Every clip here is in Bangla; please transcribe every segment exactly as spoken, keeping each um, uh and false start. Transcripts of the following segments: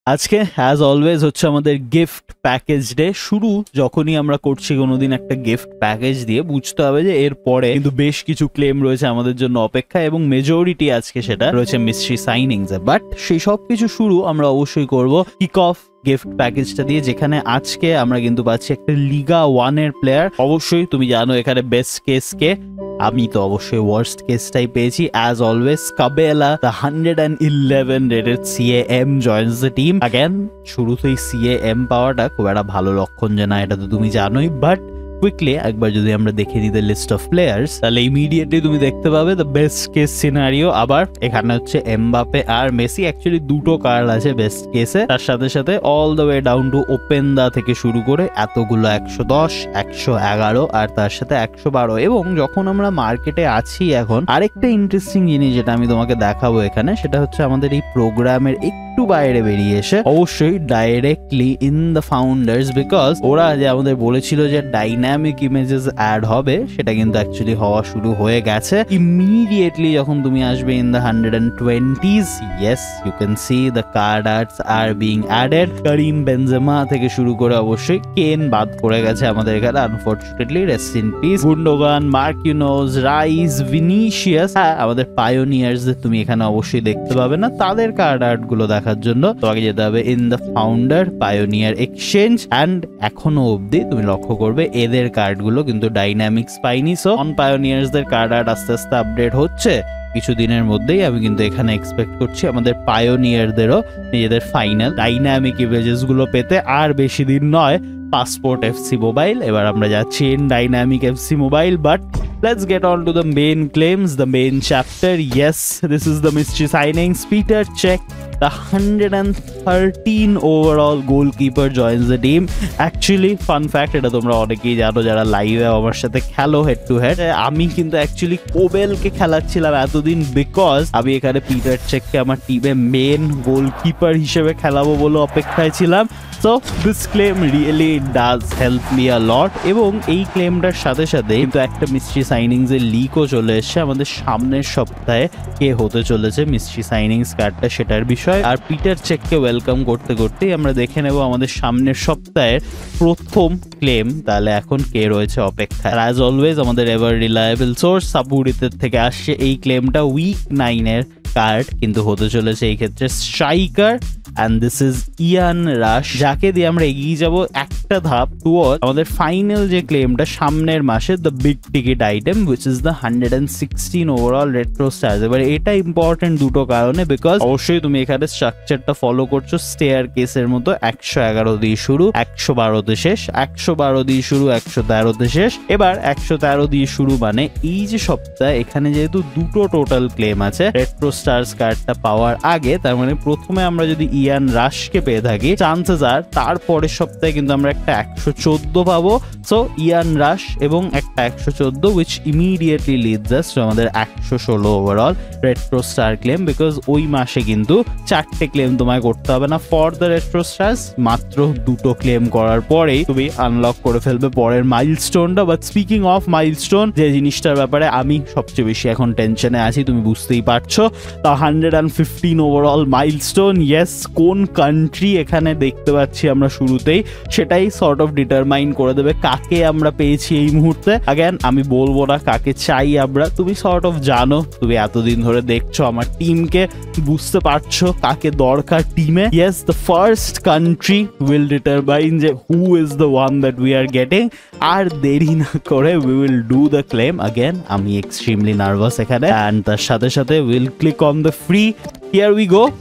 আজকে অ্যাজ অলওয়েজ হচ্ছে আমাদের গিফট প্যাকেজ ডে। শুরু যখনই আমরা করছি কোনোদিন একটা গিফট প্যাকেজ দিয়ে, বুঝতে হবে যে এর পরে কিন্তু বেশ কিছু ক্লেম রয়েছে আমাদের জন্য অপেক্ষা, এবং মেজরিটি আজকে সেটা রয়েছে মিস্ট্রি সাইনিংস এ। বাট সেই সব কিছু শুরু আমরা অবশ্যই করব কিক অফ গিফট প্যাকেজটা দিয়ে, যেখানে আজকে আমরা কিন্তু পাচ্ছি একটা লিগা ওয়ানের প্লেয়ার। অবশ্যই তুমি জানো এখানে বেস্ট কেস কে, আমি তো অবশ্যই ওয়ার্স্ট কেসটাই পেয়েছি। As always Cabella the hundred and eleven rated CAM joins the team. Again শুরুতেই সিএএম পাওয়াটা খুব একটা ভালো লক্ষণ যে না, এটা তো তুমি জানোই। বাট কুইকলি একবার যদি আমরা দেখে নিই দ্য লিস্ট অফ প্লেয়ার্স, তাহলে ইমিডিয়েটলি তুমি দেখতে পাবে দ্য বেস্ট কেস সিনারিও। আবার এখানে হচ্ছে এমবাপে আর মেসি, অ্যাকচুয়ালি দুটো কার্ড আছে বেস্ট কেসে। তার সাথে সাথে all the way down to open the থেকে শুরু করে এতগুলো একশো দশ, একশো এগারো আর তার সাথে একশো বারো। এবং যখন আমরা মার্কেটে আছি এখন, আরেকটা ইন্টারেস্টিং জিনিস যেটা আমি তোমাকে দেখাবো এখানে, সেটা হচ্ছে আমাদের এই প্রোগ্রামের একটু বাইরে বেরিয়ে এসে অবশ্যই directly in the founders, because ওরা যে আমাদের বলেছিল যে ডাইনামিক ইমেজেস অ্যাড হবে, সেটা কিন্তু অ্যাকচুয়ালি হওয়া শুরু হয়ে গেছে। ইমিডিয়েটলি যখন তুমি আসবে in the hundred and twenties, yes you can see the card arts are being added. Karim Benzema থেকে শুরু করে অবশ্যই কেন বাদ পড়ে গেছে আমাদের এখানে, unfortunately, rest in peace. Gundogan, Marquinhos, Rice, Vinicius, হ্যাঁ আমাদের পায়োনিয়ার্স তুমি এখানে অবশ্যই দেখতে পাবে না। তাদের কার্ড আর্ট গুলো দেখার জন্য তোমাকে যেতে হবে in the founder pioneer exchange. And এখনো অবধি তুমি লক্ষ্য করবে এদের কার্ডগুলো কিন্তু ডাইনামিক্স পাইনি। সো অন পায়োনিয়ার্স দের কার্ড আর্ট আস্তে আস্তে আপডেট হচ্ছে কিছুদিনের মধ্যেই। আমি কিন্তু এখানে এক্সপেক্ট করছি আমাদের পায়োনিয়ারদেরও নিজেদের ফাইনাল ডাইনামিক ইমেজেস গুলো পেতে আর বেশি দিন নয়। পাসপোর্ট এফসি মোবাইল, এবার আমরা যাচ্ছি in dynamic FC mobile. But let's get on to the main claims, the main chapter. Yes, this is the mystery signings. Peter Cech, the one hundred thirteen overall goalkeeper, joins the team. Actually, fun fact, এটা তোমরা অনেকেই জানো যারা লাইভে আমার সাথে খেলো হেড টু হেড। আমি কিন্তু অ্যাকচুয়ালি কোবেলকে খেলাচ্ছিলাম এতদিন, বিকজ আমি এখানে পিটার চেককে আমার টিমে মেন গোলকিপার হিসেবে খেলাবো বলে অপেক্ষায় ছিলাম। So this claim really does help me a lot. এবং এই ক্লেমটার সাথে সাথে কিন্তু একটা মিস্ট্রি সাইনিংস এর লিকও চলে এসছে আমাদের সামনের সপ্তাহে কে হতে চলেছে মিস্ট্রি সাইনিংস কার্ডটা, সেটার বিষয়। আর পিটার চেককে ওয়েলকাম করতে করতেই আমরা দেখে নেব আমাদের সামনের সপ্তাহের প্রথম ক্লেম তাহলে এখন কে রয়েছে অপেক্ষায়। অ্যাজ অলওয়েজ আমাদের এভার রিলায়েবল সোর্স সাবুরিতের থেকে আসছে এই ক্লেমটা। উইক নাইনের কার্ড কিন্তু হতে চলেছে এই ক্ষেত্রে striker, and this is Ian Rush, যাকে দিয়ে আমরা এগিয়ে যাব একটা ধাপ টুয়ার্ড আমাদের ফাইনাল যে ক্লেমটা সামনের মাসে, the big ticket item which is the one hundred sixteen overall retro stars. এবার এটা ইম্পর্টেন্ট দুটো কারণে, বিকজ অবশ্যই তুমি এখানে স্ট্রাকচারটা ফলো করছো স্টেয়ার কেসের মতো, একশো এগারো দিয়ে শুরু, একশো বারোতে শেষ, একশো বারো দিয়ে শুরু, একশো তেরোতে শেষ। এবার একশো তেরো দিয়ে শুরু মানে এই যে সপ্তাহে এখানে যেহেতু দুটো টোটাল ক্লেম আছে রেট্রো স্টার্স কার্ডটা পাওয়ার আগে, তার মানে প্রথমে আমরা যদি ইয়ান রাশকে পেয়ে থাকি, চান্সেস আর তারপরের সপ্তাহে কিন্তু আমরা একটা একশো চোদ্দ পাবো। সো ইয়ান রাশ এবং একটা একশো চোদ্দ which immediately leads us to আমাদের একশো ষোলো overall retro star claim, because ওই মাসে কিন্তু চারটে ক্লেম তোমায় করতে হবে না ফর দ্য রেট্রো স্টার্স, মাত্র দুটো ক্লেম করার পরেই তুমি আনলক করে ফেলবে পরের মাইলস্টোনটা। বাট স্পিকিং অফ মাইলস্টোন, যে জিনিসটার ব্যাপারে আমি সবচেয়ে বেশি এখন টেনশনে আছি তুমি বুঝতেই পারছো, তা hundred and fifteen overall milestone. Yes, কোন কান্ট্রি এখানে দেখতে পাচ্ছি আমরা শুরুতেই, সেটাই সর্ট অফ ডিটারমাইন করে দেবে কাকে আমরা পেয়েছি এই মুহূর্তে। আগেন আমি বলবো না কাকে চাই আমরা, তুমি সর্ট অফ জানো, তুমি এতদিন ধরে দেখছো আমার টিমকে, বুঝতে পারছো কাকে দরকার টিমে। Yes, the first country will determine যে who is the one that we are getting. আর দেরি না করে we will do the claim. Again আমি এক্সট্রিমলি নার্ভাস এখানে, অ্যান্ড তার সাথে সাথে will click on the free. Here we go.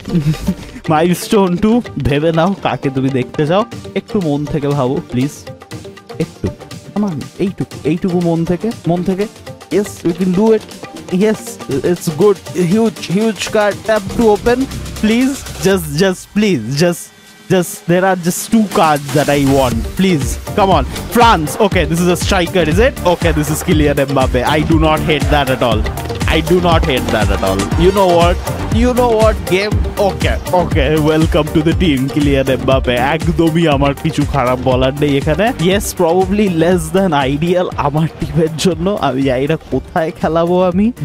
Milestone two, ভেবে নাও কাকে তুমি দেখতে চাও, একটু মন থেকে ভাবো প্লিজ, একটু আমার এইটুকু এইটুকু মন থেকে মন থেকে yes we can do it. Yes it's good, huge huge card, tap to open please, just just please just just there are just two cards that I want, please come on. France, okay, this is a striker, is it? Okay, this is Kylian Mbappe. I do not hate that at all. I do not hate that at all. You know what? You know what game? Okay, okay, welcome to the team, Kylian Mbappe. একদমই আমার কিছু খারাপ বলার নেই এখানে। Yes, probably less than ideal আমার টিমের জন্য, আমি জানি না কোথায় খেলাবো আমি, বাট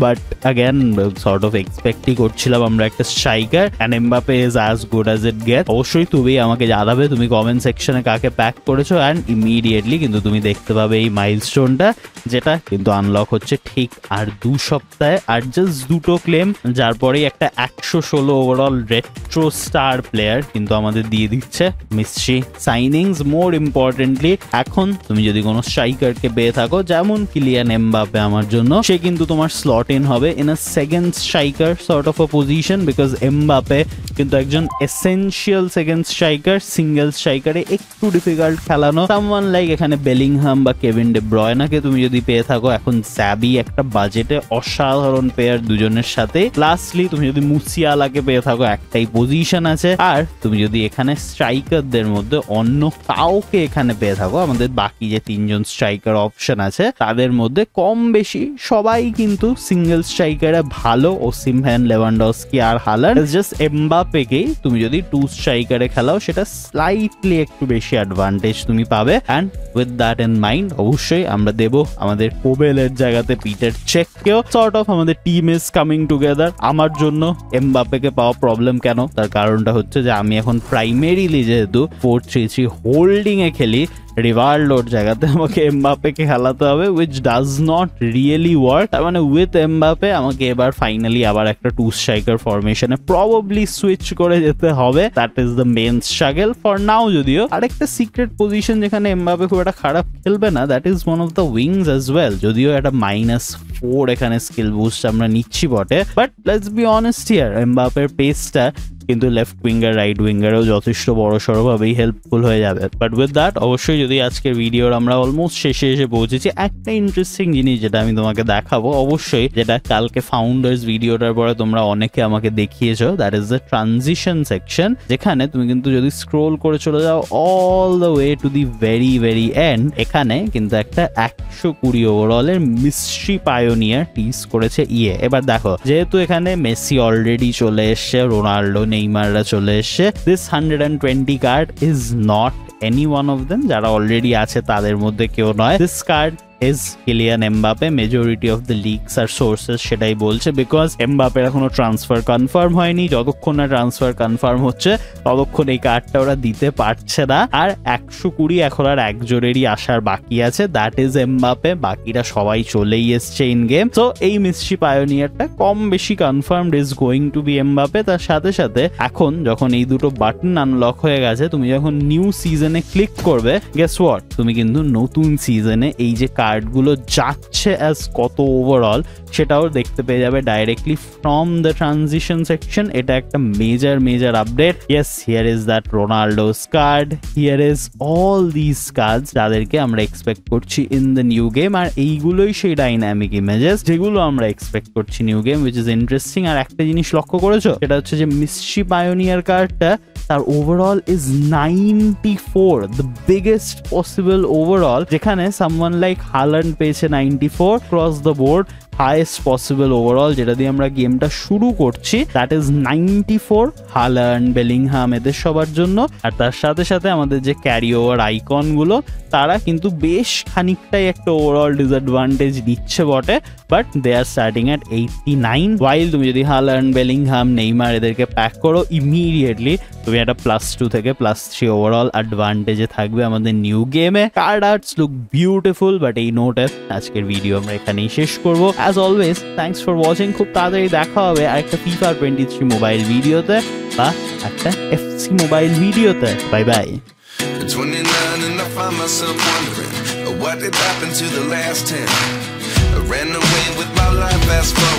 again sort of expectই করছিলাম আমরা একটা striker, and Mbappe is as good as it gets. অবশ্যই তুমি আমাকে জানাবে তুমি কমেন্ট সেকশনে কাকে প্যাক করেছো, and immediately কিন্তু তুমি দেখতে পাবে এই মাইলস্টোনটা, যেটা কিন্তু আনলক হচ্ছে ঠিক আর দু সপ্তাহে, আর জাস্ট দুটো ক্লেম, যার পরেই একটা একশো ষোলো ওভারঅল রেট্রো স্টার প্লেয়ার কিন্তু আমাদের দিয়ে দিচ্ছে মিস্ট্রি সাইনিংস। মোর ইম্পর্টেন্টলি এখন তুমি যদি কোনো স্ট্রাইকারকে পেয়ে থাকো যেমন কিলিয়ান এমবাপে আমার জন্য, সে কিন্তু তোমার স্লট ইন হবে in a second striker sort of a position, because Mbappe কিন্তু একজন এসেনশিয়াল সেকেন্ড স্ট্রাইকার। সিঙ্গেল স্ট্রাইকারে একটু ডিফিকাল্ট খেলানো সামওয়ান লাইক এখানে বেলিংহাম বা কেভিন ডে ব্রয়নাকে তুমি যদি পেয়ে থাকো, এখন স্যাবি একটা বাজেটে অসাধারণ পেয়ার দুজনের সাথে। লাস্টলি তুমি যদি মুসিয়ালাকে পেয়ে থাকো, একটাই পজিশন আছে। আর তুমি যদি এখানে স্ট্রাইকারদের মধ্যে অন্য কাউকে এখানে পেয়ে থাকো, আমাদের বাকি যে তিনজন স্ট্রাইকার অপশন আছে তাদের মধ্যে কম বেশি সবাই কিন্তু সিঙ্গেল স্ট্রাইকারে ভালো, ওসিমহ্যান, লেভানডস্কি আর হালান্ড। জাস্ট এমবাপেকেই তুমি যদি টু স্ট্রাইকারে খেলাও সেটা স্লাইটলি একটু বেশি অ্যাডভান্টেজ তুমি পাবে। And with that in mind অবশ্যই আমরা দেবো আমাদের কোবেলের জায়গাতে পিটার চেককেও। সর্ট অফ আমাদের টিম ইজ কামিং টুগেদার। আমার জন্য এমবাপেকে পাওয়া প্রবলেম কেন, তার কারণটা হচ্ছে যে আমি এখন প্রাইমারিলি যেহেতু ফোর থ্রি থ্রি হোল্ডিং এ খেলি, রিভাল্ডোর জায়গাতে আমাকে এমবাপেকে খেলাতে হবে, which does not really work. তার মানে উইথ এমবাপে আমাকে এবার ফাইনালি আবার একটা টু স্ট্রাইকার ফরমেশনে প্রবাবলি সুইচ করে যেতে হবে। That is the main struggle for now. যদিও আরেকটা সিক্রেট পজিশন যেখানে এমবাপে খুব একটা খারাপ খেলবে না, that is one of the wings as well. যদিও একটা মাইনাস ফোর এখানে স্কিল বুস্ট আমরা নিচ্ছি বটে, but let's be honest here, এমবাপের পেসটা কিন্তু লেফট উইঙ্গার রাইট উইঙ্গারেও যথেষ্ট বড় সড়োভাবেই হেল্পফুল হয়ে যাবে। বাট উইথ দ্যাট অবশ্যই যদি আজকের ভিডিওর আমরা অলমোস্ট শেষে এসে পৌঁছেছি, একটা ইন্টারেস্টিং জিনিস যেটা আমি তোমাকে দেখাবো অবশ্যই, যেটা কালকে ফাউন্ডার্স ভিডিওটার পরে তোমরা অনেকে আমাকে দেখিয়েছো, that is the transition section, যেখানে তুমি কিন্তু যদি স্ক্রোল করে চলে যাও all the way to the very very end, এখানে কিন্তু একটা একশো কুড়ি ওভারঅলের মিস্ট্রি পায়োনিয়ার টিজ করেছে ইয়ে। এবার দেখো, যেহেতু এখানে মেসি অলরেডি চলে এসছে, রোনাল্ডো, নেইমাররা চলে এসছে, this hundred and twenty card is not any one of them, যারা অলরেডি আছে তাদের মধ্যে কেউ নয়। This card is Kylian Mbappe. Majority of the leaks আর সোর্সেস সেটাই বলছে, বিকজ এমবাপের এখনো ট্রান্সফার কনফার্ম হয়নি। যতক্ষণ না ট্রান্সফার কনফার্ম হচ্ছে ততক্ষণ এই কার্ডটা ওরা দিতে পারছে না। আর একশো কুড়ি এখন আর এক জোরেরই আসার বাকি আছে, দ্যাট ইজ এমবাপে। বাকিরা সবাই চলেই এসছে ইন গেম। তো এই মিস্ট্রি পায়োনিয়ারটা কম বেশি confirmed is going to be Mbappe. তার সাথে সাথে এখন যখন এই দুটো বাটন আনলক হয়ে গেছে, তুমি যখন নিউ সিজনে ক্লিক করবে, গেস হোয়াট, তুমি কিন্তু নতুন সিজনে এই যে কার্ডগুলো যাচ্ছে অ্যাজ কত ওভারঅল সেটাও দেখতে পেয়ে যাবে directly from the transition section. এটা একটা major major update. Yes, here is that Ronaldo's card, here is all this cards যাদেরকে আমরা এক্সপেক্ট করছি ইন দ্য নিউ গেম। আর এইগুলোই সেই ডাইনামিক ইমেজেস যেগুলো আমরা এক্সপেক্ট করছি new game, which is interesting. আর একটা জিনিস লক্ষ্য করেছো, সেটা হচ্ছে যে মিস্ট্রি পায়োনিয়ার কার্ডটা, তার overall is ninety four, the biggest possible overall, যেখানে সামওয়ান লাইক হালান্ড পেয়েছে ninety four cross the board. Highest possible overall যেটা দিয়ে আমরা গেমটা শুরু করছি, that is ninety four, Haaland, Bellingham, এদের সবার জন্য। আর তার সাথে সাথে আমাদের যে ক্যারি ওভার আইকন গুলো, তারা কিন্তু বেশ খানিকটাই একটা ওভারঅল ডিসঅ্যাডভান্টেজ দিচ্ছে বটে, but they are starting at eighty nine. While তুমি যদি হালান্ড, বেলিংহাম, নেইমার এদেরকে প্যাক করো, ইমিডিয়েটলি তুমি একটা প্লাস টু থেকে প্লাস থ্রি ওভারঅল অ্যাডভান্টেজে থাকবে আমাদের নিউ গেমে। Card arts look beautiful, but এই নোটে আজকের ভিডিও আমরা এখানেই শেষ করবো। As always, thanks for watching. খুব তাড়াতাড়ি দেখা হবে আরেকটা FIFA টোয়েন্টি থ্রি মোবাইল ভিডিওতে বা একটা এফসি মোবাইল ভিডিওতে। Bye bye. twenty-nine and I find myself wondering what did happen to the last ten. I ran away with my life, fast forward.